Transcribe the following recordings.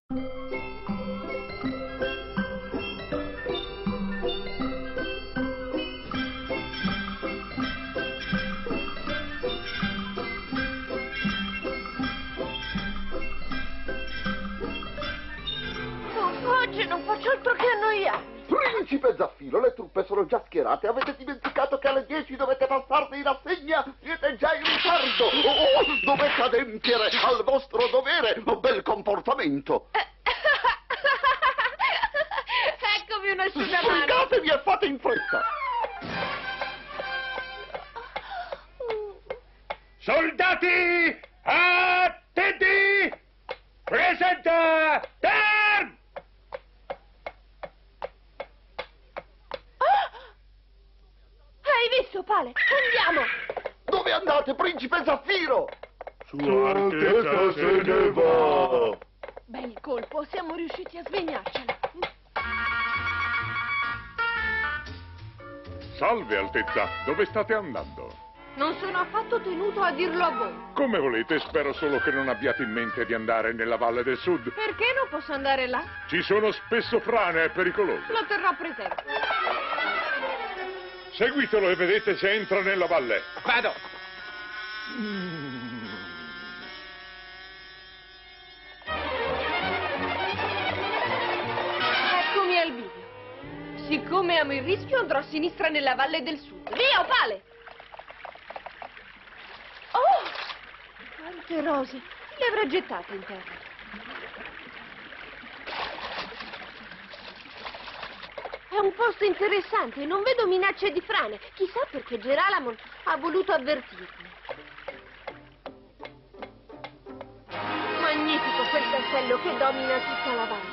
Oggi non faccio altro che annoiarmi. Principe Zaffiro, le truppe sono già schierate. Avete dimenticato che alle 10 dovete passarne in rassegna? Siete già in ritardo. Dovete adempiere al vostro dovere. Bel comportamento. Eccomi un asciugamano. Sbrigatevi e fate in fretta. Soldati, attenti! Presenta! Turn! Hai visto, Pale? Andiamo! Dove andate, principe Zaffiro? Sua Altezza se ne va! Bel colpo, siamo riusciti a svegliarcela. Salve, Altezza, dove state andando? Non sono affatto tenuto a dirlo a voi. Come volete, spero solo che non abbiate in mente di andare nella Valle del Sud. Perché non posso andare là? Ci sono spesso frane e pericolose. Lo terrò presente. Seguitelo e vedete se entra nella valle. Vado! Eccomi al video. Siccome amo il rischio, andrò a sinistra nella Valle del Sud. Via, Pale! Oh! Quante rose! Le avrà gettate in terra. È un posto interessante, non vedo minacce di frane. Chissà perché Geralamon ha voluto avvertirmi. Magnifico quel castello che domina tutta la valle.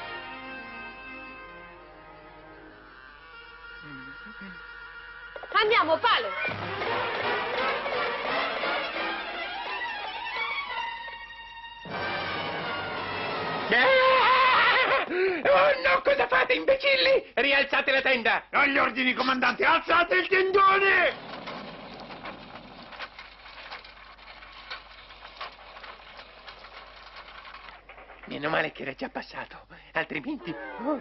Andiamo, Pale! Oh no, cosa fate, imbecilli? Rialzate la tenda! Agli ordini, comandante, alzate il tendone! Meno male che era già passato, altrimenti... Oh.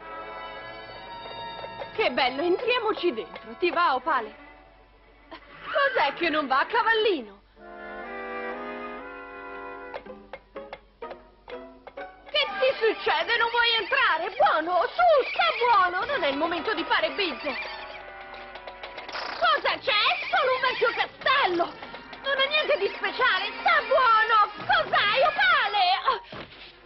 Che bello, entriamoci dentro. Ti va, Opale? Cos'è che non va, cavallino? Che ti succede? Non vuoi entrare? Buono, su, sta buono. Non è il momento di fare bizze. Cosa c'è? È solo un vecchio castello. Non ha niente di speciale. Sta buono. Cos'hai, Opale?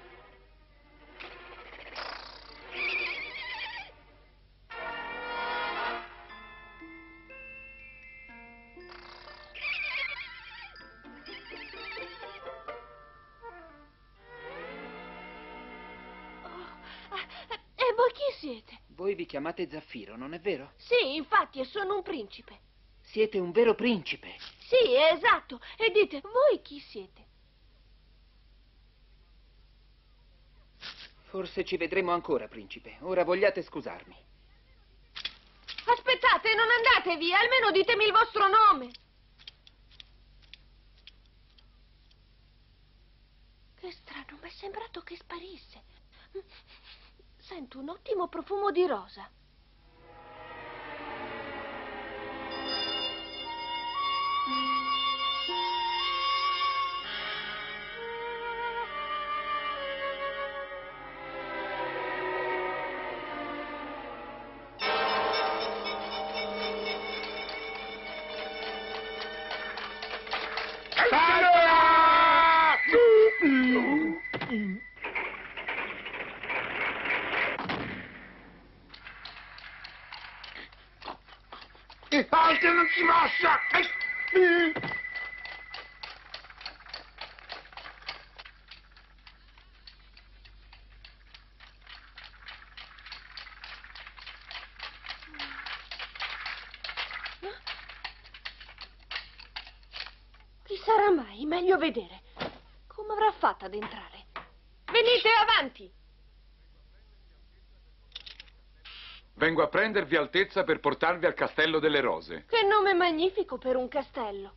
E voi chi siete? Voi vi chiamate Zaffiro, non è vero? Sì, infatti, sono un principe. Siete un vero principe. Sì, esatto. E dite, voi chi siete? Forse ci vedremo ancora, principe. Ora vogliate scusarmi. Aspettate, non andate via, almeno ditemi il vostro nome. Che strano, mi è sembrato che sparisse. Sento un ottimo profumo di rosa. Altri non si mossa! Chi sarà mai? Meglio vedere. Come avrà fatto ad entrare? Venite avanti! Vengo a prendervi, Altezza, per portarvi al Castello delle Rose. Che nome magnifico per un castello.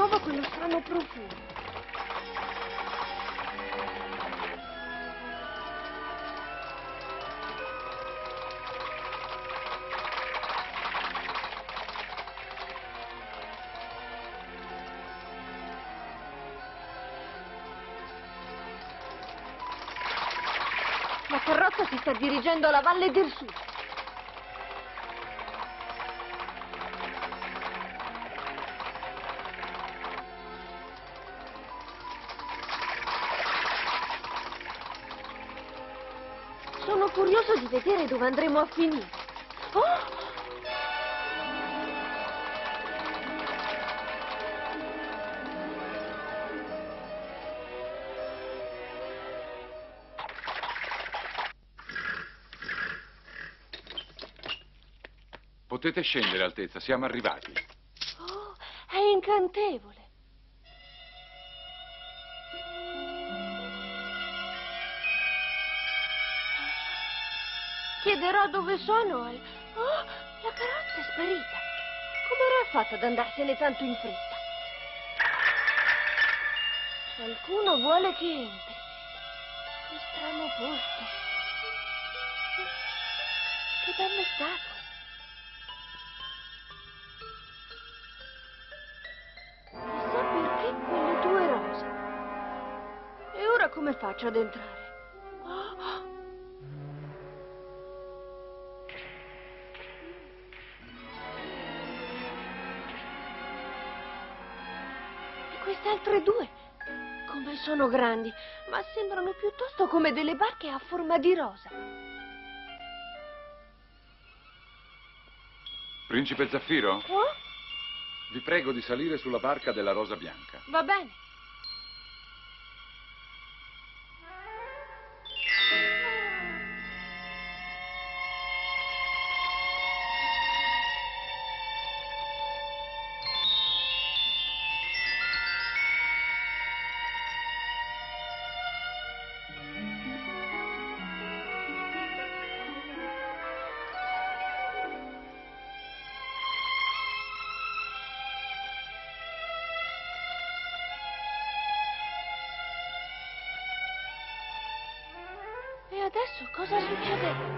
nuovo quello strano profumo. La carrozza si sta dirigendo alla Valle del Sud. Sono curioso di vedere dove andremo a finire. Oh! Potete scendere, Altezza, siamo arrivati. Oh, è incantevole. Chiederò dove sono e... Oh, la carrozza è sparita. Come avrà fatto ad andarsene tanto in fretta? Qualcuno vuole che entri. Che strano posto. Che belle statue. Chissà perché quelle due rose. E ora come faccio ad entrare? Oh! E queste altre due? Come sono grandi, ma sembrano piuttosto come delle barche a forma di rosa. Principe Zaffiro, Oh? vi prego di salire sulla barca della Rosa Bianca. Va bene. E adesso cosa succederà?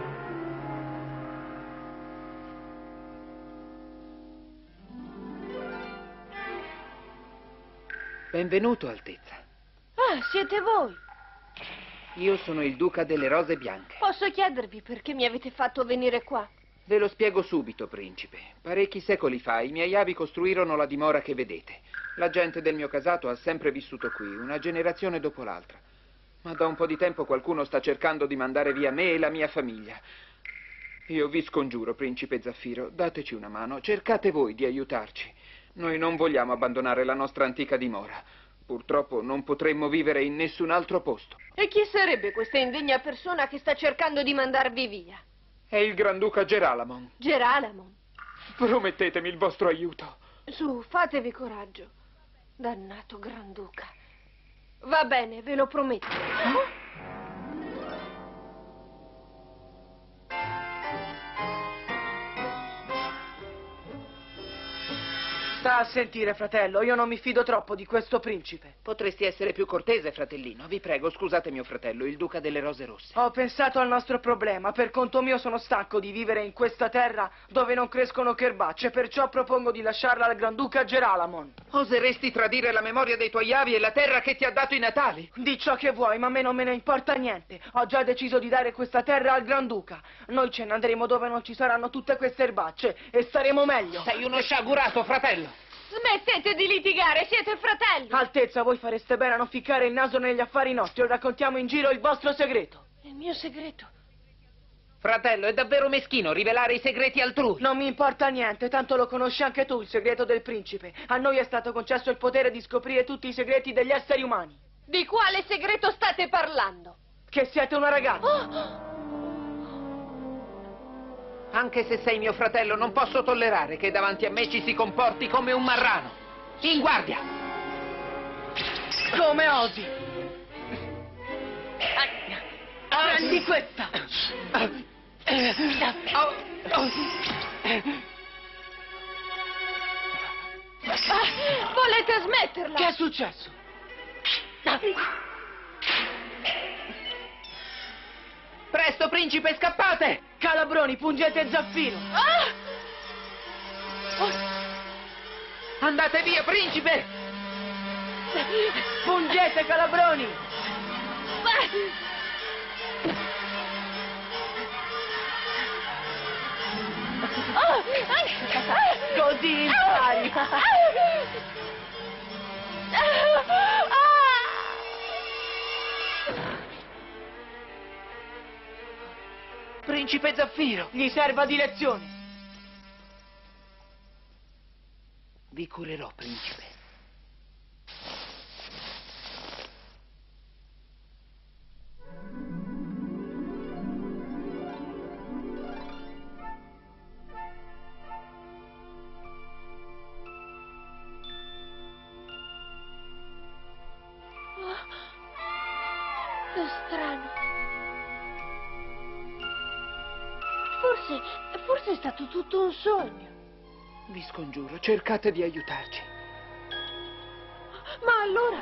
Benvenuto, Altezza. Ah, siete voi. Io sono il Duca delle Rose Bianche. Posso chiedervi perché mi avete fatto venire qua? Ve lo spiego subito, principe. Parecchi secoli fa i miei avi costruirono la dimora che vedete. La gente del mio casato ha sempre vissuto qui, una generazione dopo l'altra. Ma da un po' di tempo qualcuno sta cercando di mandare via me e la mia famiglia. Io vi scongiuro, principe Zaffiro, dateci una mano, cercate voi di aiutarci. Noi non vogliamo abbandonare la nostra antica dimora. Purtroppo non potremmo vivere in nessun altro posto. E chi sarebbe questa indegna persona che sta cercando di mandarvi via? È il Granduca Geralamon. Geralamon. Promettetemi il vostro aiuto. Su, fatevi coraggio. Dannato Granduca. Va bene, ve lo prometto. Sta a sentire, fratello, io non mi fido troppo di questo principe. Potresti essere più cortese, fratellino. Vi prego, scusate mio fratello, il Duca delle Rose Rosse. Ho pensato al nostro problema. Per conto mio sono stanco di vivere in questa terra dove non crescono che erbacce, perciò propongo di lasciarla al Granduca Geralamon. Oseresti tradire la memoria dei tuoi avi e la terra che ti ha dato i natali? Di ciò che vuoi, ma a me non me ne importa niente. Ho già deciso di dare questa terra al Granduca. Noi ce ne andremo dove non ci saranno tutte queste erbacce e staremo meglio. Sei uno sciagurato, fratello. Smettete di litigare, siete fratelli. Altezza, voi fareste bene a non ficcare il naso negli affari nostri o raccontiamo in giro il vostro segreto. Il mio segreto. Fratello, è davvero meschino rivelare i segreti altrui. Non mi importa niente, tanto lo conosci anche tu, il segreto del principe. A noi è stato concesso il potere di scoprire tutti i segreti degli esseri umani. Di quale segreto state parlando? Che siete una ragazza. Oh! Anche se sei mio fratello, non posso tollerare che davanti a me ci si comporti come un marrano. In guardia! Come osi? Prendi questa! Volete Dovete smetterla! Che è successo? Presto, principe, scappate! Calabroni, pungete Zaffiro! Ah! Andate via, principe! Pungete, Calabroni! Così impari! Principe Zaffiro! Gli serva di lezione! Vi curerò, principe. Che strano. Forse è stato tutto un sogno. Vi scongiuro, cercate di aiutarci. Ma allora...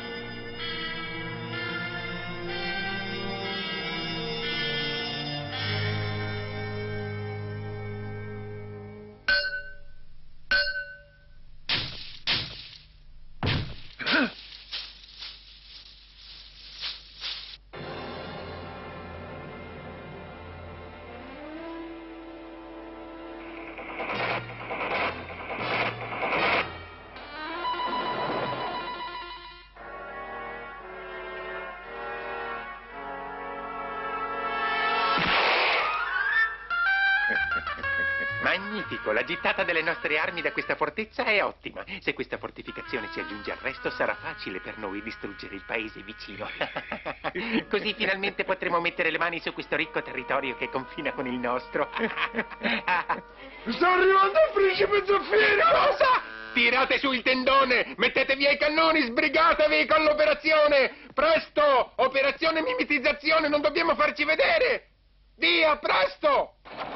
Magnifico, la gittata delle nostre armi da questa fortezza è ottima. Se questa fortificazione si aggiunge al resto, sarà facile per noi distruggere il paese vicino. Così finalmente potremo mettere le mani su questo ricco territorio che confina con il nostro. Sta arrivando il principe Zaffiro! Cosa? Tirate su il tendone, mettete via i cannoni, sbrigatevi con l'operazione! Presto! Operazione mimetizzazione, non dobbiamo farci vedere! Via, presto!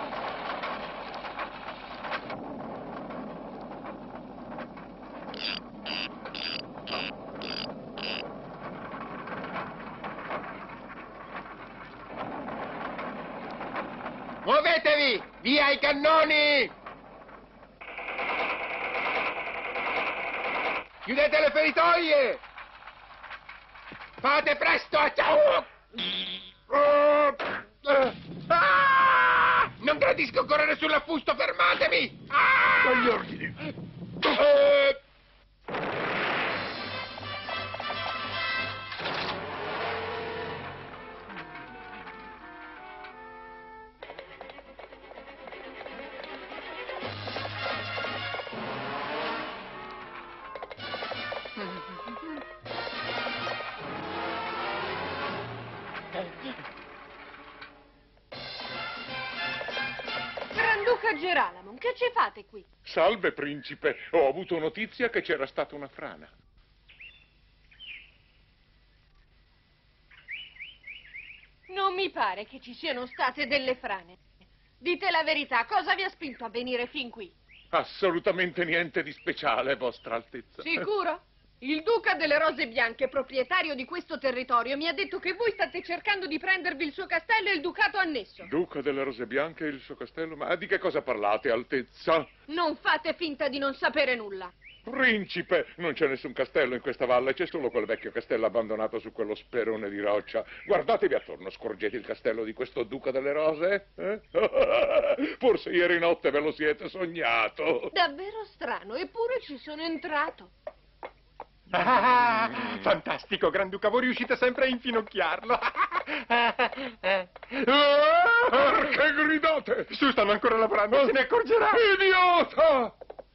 Muovetevi! Via i cannoni! Chiudete le feritoie! Fate presto! Ciao! Non gradisco correre sull'affusto, fermatevi! Dagli ordini. Granduca Geralamon, che ci fate qui? Salve, principe. Ho avuto notizia che c'era stata una frana. Non mi pare che ci siano state delle frane. Dite la verità, cosa vi ha spinto a venire fin qui? Assolutamente niente di speciale, vostra altezza. Sicuro? Il duca delle Rose Bianche, proprietario di questo territorio, mi ha detto che voi state cercando di prendervi il suo castello e il ducato annesso. Duca delle Rose Bianche e il suo castello? Ma di che cosa parlate, altezza? Non fate finta di non sapere nulla. Principe, non c'è nessun castello in questa valle, c'è solo quel vecchio castello abbandonato su quello sperone di roccia. Guardatevi attorno, scorgete il castello di questo Duca delle Rose? Forse ieri notte ve lo siete sognato. Davvero strano, eppure ci sono entrato. Fantastico, Granduca, voi riuscite sempre a infinocchiarlo. Perché gridate? Su, stanno ancora lavorando, se ne accorgerà. Idiota!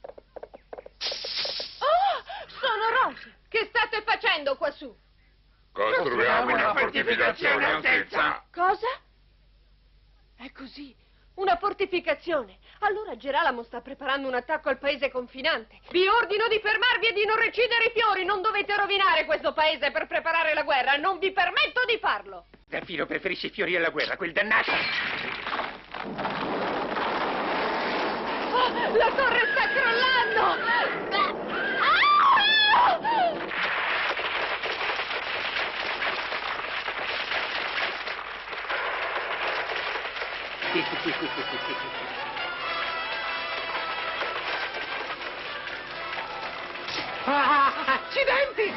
Oh, sono Rose. Che state facendo quassù? Costruiamo una fortificazione, altezza. Cosa? È così. Una fortificazione. Allora Geralamo sta preparando un attacco al paese confinante. Vi ordino di fermarvi e di non recidere i fiori. Non dovete rovinare questo paese per preparare la guerra. Non vi permetto di farlo. Zaffiro preferisce i fiori alla guerra, quel dannato. Oh, la torre sta crollando. Ah! Accidenti!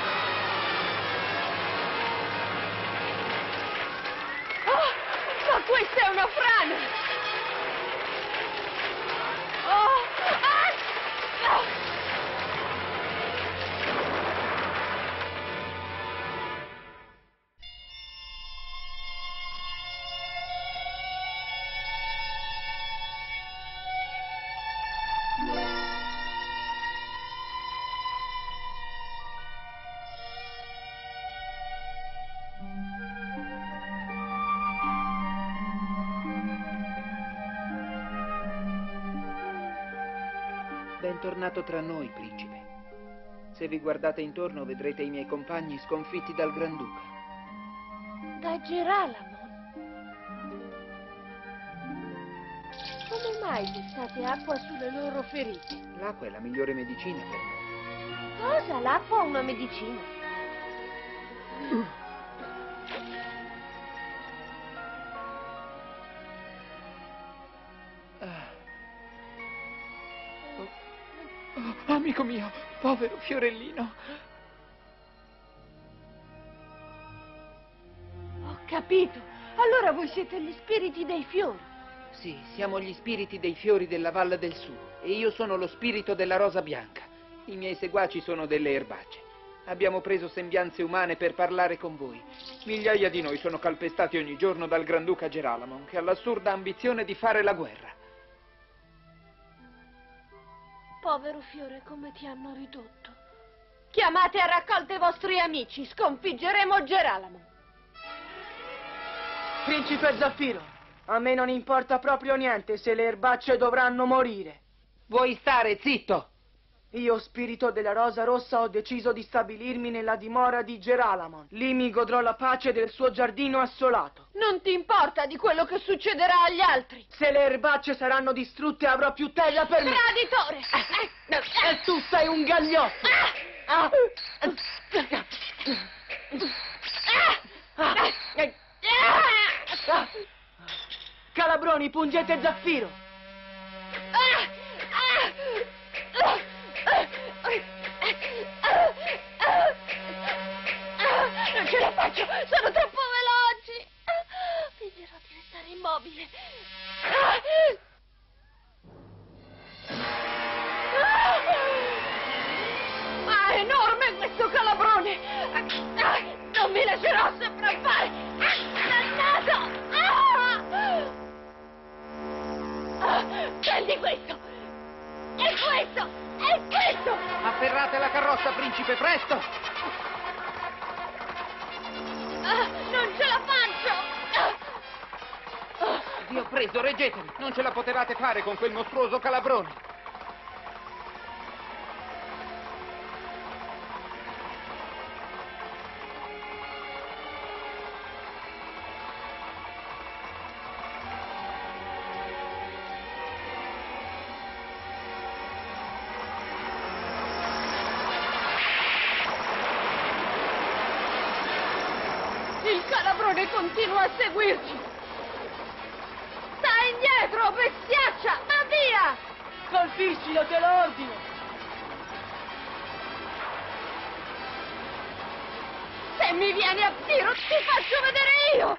Oh, ma questa è una frana! Oh, ah! Bentornato tra noi, principe. Se vi guardate intorno vedrete i miei compagni sconfitti dal Granduca. Da Geralamon. Come mai versate acqua sulle loro ferite? L'acqua è la migliore medicina per me. Cosa? L'acqua è una medicina? Oh, amico mio, povero fiorellino. Ho capito. Allora voi siete gli spiriti dei fiori. Sì, siamo gli spiriti dei fiori della Valle del Suo e io sono lo spirito della rosa bianca. I miei seguaci sono delle erbacce. Abbiamo preso sembianze umane per parlare con voi. Migliaia di noi sono calpestati ogni giorno dal Granduca Geralamon, che ha l'assurda ambizione di fare la guerra. Povero fiore, come ti hanno ridotto. Chiamate a raccolta i vostri amici. Sconfiggeremo Geralamon. Principe Zaffiro, a me non importa proprio niente se le erbacce dovranno morire. Vuoi stare zitto? Io, spirito della Rosa Rossa, ho deciso di stabilirmi nella dimora di Geralamon. Lì mi godrò la pace del suo giardino assolato. Non ti importa di quello che succederà agli altri. Se le erbacce saranno distrutte avrò più terra per me. Traditore! E tu sei un gagliotto! Calabroni, pungete Zaffiro! Non ce la faccio, sono troppo veloci. Fingerò di restare immobile. Ma è enorme questo calabrone. Non mi lascerò sopraffare. Dannato! Prendi questo. E questo. E questo. Afferrate la carrozza, principe, presto! Non ce la faccio! Vi ho preso, reggetemi! Non ce la potevate fare con quel mostruoso calabrone! Il calabrone continua a seguirci! Sta indietro, bestiaccia! Ma via! Colpiscilo, te lo ordino! Se mi vieni a tiro, ti faccio vedere io!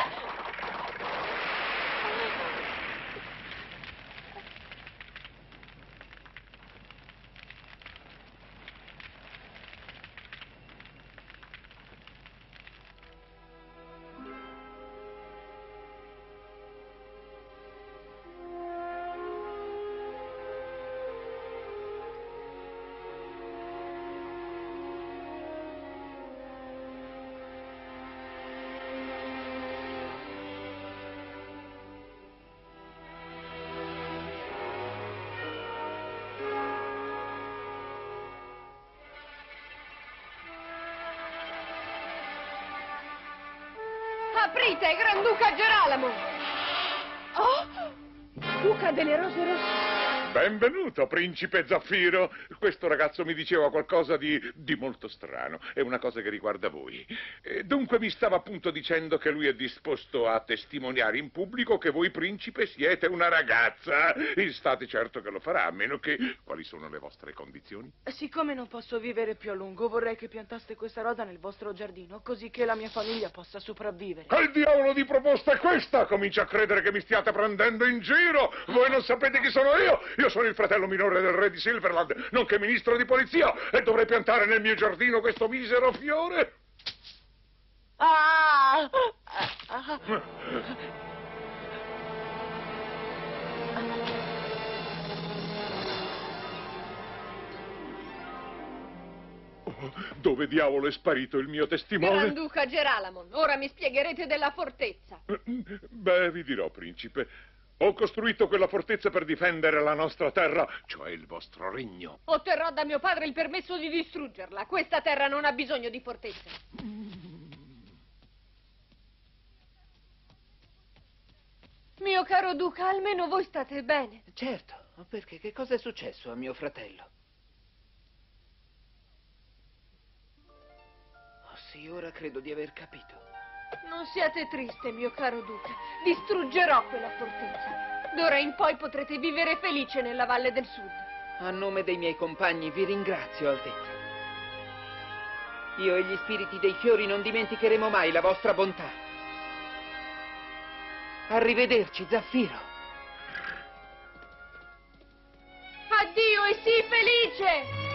Aprite, Granduca Geralamon! Oh! Duca delle Rose Rosse! Benvenuto, principe Zaffiro. Questo ragazzo mi diceva qualcosa di molto strano. È una cosa che riguarda voi. Dunque mi stava appunto dicendo che lui è disposto a testimoniare in pubblico che voi, principe, siete una ragazza. E state certo che lo farà, a meno che... Quali sono le vostre condizioni? Siccome non posso vivere più a lungo, vorrei che piantaste questa rosa nel vostro giardino, così che la mia famiglia possa sopravvivere. Che diavolo di proposta è questa? Comincio a credere che mi stiate prendendo in giro. Voi non sapete chi sono io? Io sono il fratello minore del re di Silverland, nonché ministro di polizia, e dovrei piantare nel mio giardino questo misero fiore? Ah! Oh, dove diavolo è sparito il mio testimone? Granduca Geralamon, ora mi spiegherete della fortezza. Beh, vi dirò, principe. Ho costruito quella fortezza per difendere la nostra terra, cioè il vostro regno. Otterrò da mio padre il permesso di distruggerla. Questa terra non ha bisogno di fortezze. Mio caro duca, almeno voi state bene. Certo, perché che cosa è successo a mio fratello? Oh sì, ora credo di aver capito. Non siate triste, mio caro duca. Distruggerò quella fortezza. D'ora in poi potrete vivere felice nella Valle del Sud. A nome dei miei compagni vi ringrazio, Altezza. Io e gli spiriti dei fiori non dimenticheremo mai la vostra bontà. Arrivederci, Zaffiro. Addio e sii felice!